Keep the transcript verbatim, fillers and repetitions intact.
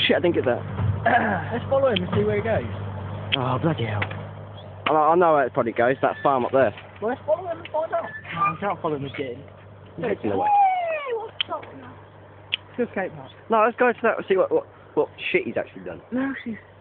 shit, I didn't get that. Let's follow him and see where he goes. Oh, bloody hell. I, I know where it probably goes, that farm up there. Well, let's follow him and find out. No, we can't follow him again. It's in the way. What's up now? Let's go skate park. No, let's go to that and see what, what, what shit he's actually done. No, she's...